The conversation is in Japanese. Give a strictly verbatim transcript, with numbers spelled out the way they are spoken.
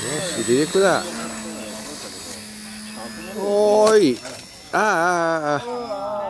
し、離陸だ。おーい。ああ、ああ、ああ。